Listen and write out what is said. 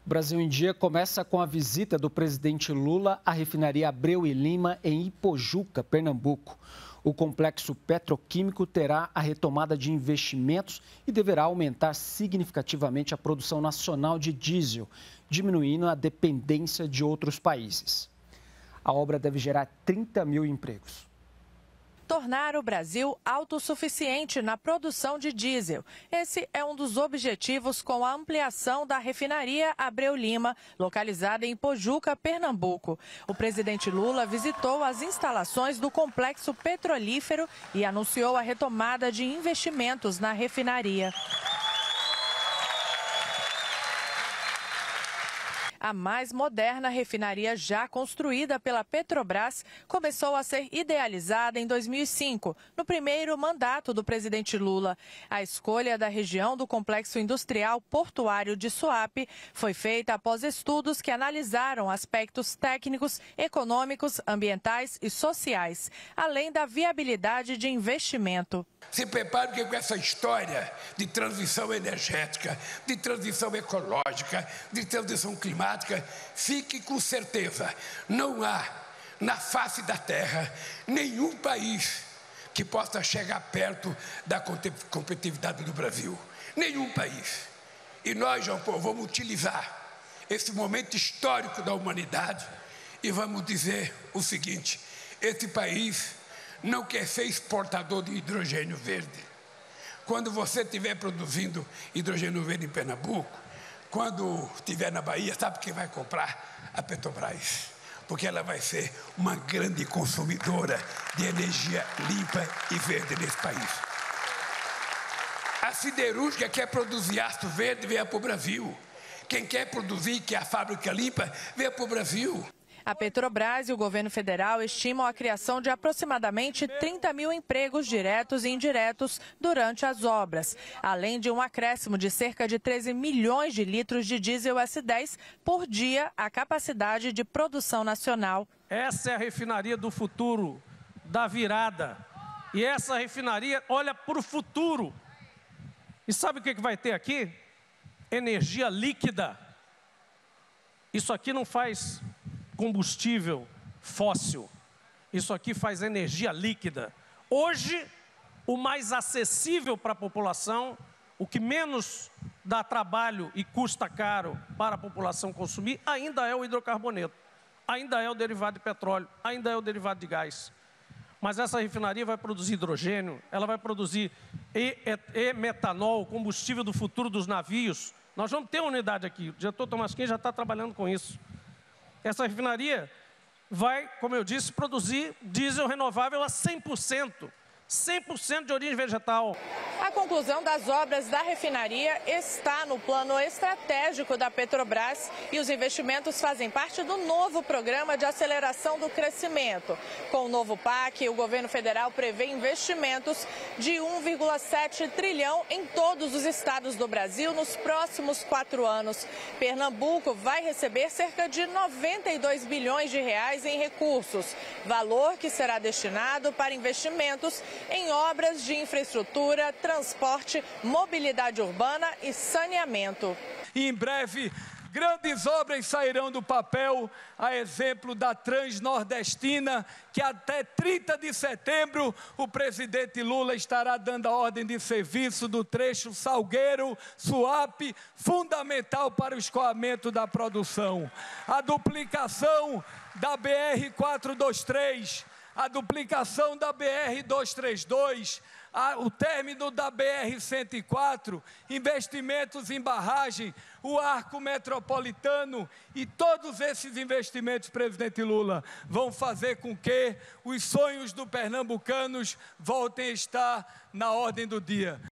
O Brasil em Dia começa com a visita do presidente Lula à refinaria Abreu e Lima, em Ipojuca, Pernambuco. O complexo petroquímico terá a retomada de investimentos e deverá aumentar significativamente a produção nacional de diesel, diminuindo a dependência de outros países. A obra deve gerar 30 mil empregos. Tornar o Brasil autossuficiente na produção de diesel. Esse é um dos objetivos com a ampliação da refinaria Abreu Lima, localizada em Ipojuca, Pernambuco. O presidente Lula visitou as instalações do complexo petrolífero e anunciou a retomada de investimentos na refinaria. A mais moderna refinaria já construída pela Petrobras começou a ser idealizada em 2005, no primeiro mandato do presidente Lula. A escolha da região do Complexo Industrial Portuário de Suape foi feita após estudos que analisaram aspectos técnicos, econômicos, ambientais e sociais, além da viabilidade de investimento. Se prepare que com essa história de transição energética, de transição ecológica, de transição climática, fique com certeza, não há na face da terra nenhum país que possa chegar perto da competitividade do Brasil. Nenhum país. E nós, João Paulo, vamos utilizar esse momento histórico da humanidade e vamos dizer o seguinte: esse país não quer ser exportador de hidrogênio verde. Quando você estiver produzindo hidrogênio verde em Pernambuco, quando estiver na Bahia, sabe quem vai comprar? A Petrobras. Porque ela vai ser uma grande consumidora de energia limpa e verde nesse país. A siderúrgica quer produzir aço verde, venha para o Brasil. Quem quer produzir, que é a fábrica limpa, venha para o Brasil. A Petrobras e o governo federal estimam a criação de aproximadamente 30 mil empregos diretos e indiretos durante as obras, além de um acréscimo de cerca de 13 milhões de litros de diesel S10 por dia à capacidade de produção nacional. Essa é a refinaria do futuro, da virada. E essa refinaria olha para o futuro. E sabe o que vai ter aqui? Energia líquida. Isso aqui não faz combustível fóssil. Isso aqui faz energia líquida. Hoje, o mais acessível para a população, o que menos dá trabalho e custa caro para a população consumir, ainda é o hidrocarboneto, ainda é o derivado de petróleo, ainda é o derivado de gás. Mas essa refinaria vai produzir hidrogênio, ela vai produzir metanol, combustível do futuro dos navios. Nós vamos ter uma unidade aqui, o diretor Tomasquim já está trabalhando com isso. Essa refinaria vai, como eu disse, produzir diesel renovável a 100%. 100% de origem vegetal. A conclusão das obras da refinaria está no plano estratégico da Petrobras e os investimentos fazem parte do novo programa de aceleração do crescimento. Com o novo PAC, o governo federal prevê investimentos de 1,7 trilhão em todos os estados do Brasil nos próximos 4 anos. Pernambuco vai receber cerca de 92 bilhões de reais em recursos, valor que será destinado para investimentos em obras de infraestrutura, transporte, mobilidade urbana e saneamento. Em breve, grandes obras sairão do papel, a exemplo da Transnordestina, que até 30 de setembro o presidente Lula estará dando a ordem de serviço do trecho Salgueiro-Suape, fundamental para o escoamento da produção. A duplicação da BR-423, a duplicação da BR-232, o término da BR-104, investimentos em barragem, o arco metropolitano e todos esses investimentos, presidente Lula, vão fazer com que os sonhos dos pernambucanos voltem a estar na ordem do dia.